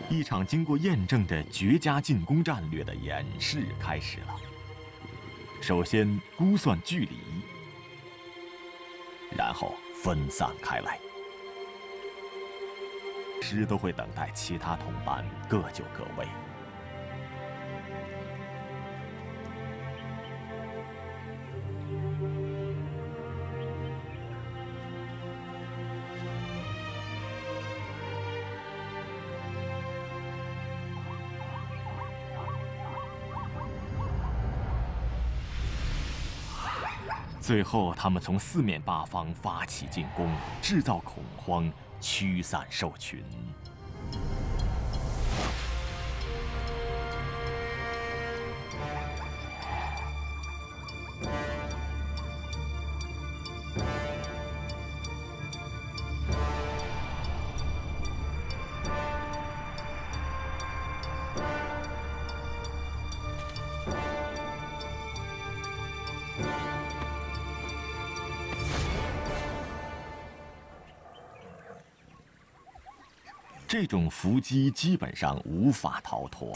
一场经过验证的绝佳进攻战略的演示开始了。首先估算距离，然后分散开来。师都会等待其他同伴各就各位。最后，他们从四面八方发起进攻，制造恐慌，驱散兽群。这种伏击基本上无法逃脱。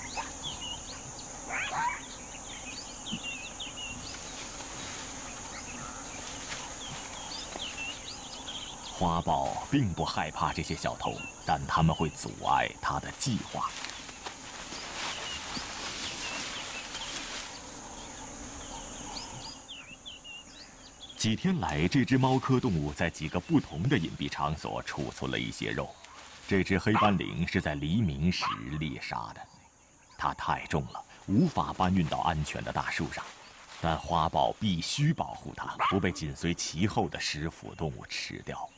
花豹并不害怕这些小偷，但他们会阻碍他的计划。几天来，这只猫科动物在几个不同的隐蔽场所储存了一些肉。这只黑斑羚是在黎明时猎杀的，它太重了，无法搬运到安全的大树上。但花豹必须保护它，不被紧随其后的食腐动物吃掉。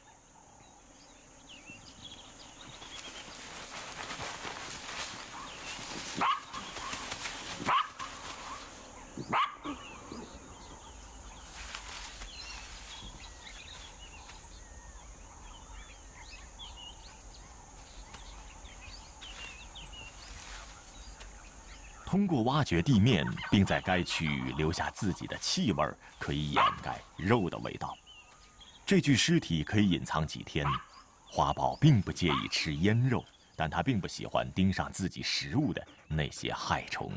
通过挖掘地面，并在该区域留下自己的气味，可以掩盖肉的味道。这具尸体可以隐藏几天。花豹并不介意吃腌肉，但它并不喜欢盯上自己食物的那些害虫。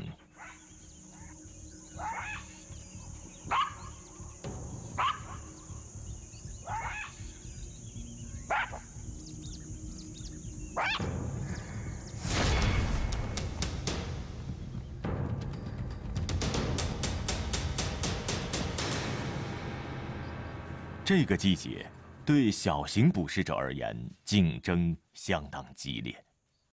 这个季节，对小型捕食者而言，竞争相当激烈。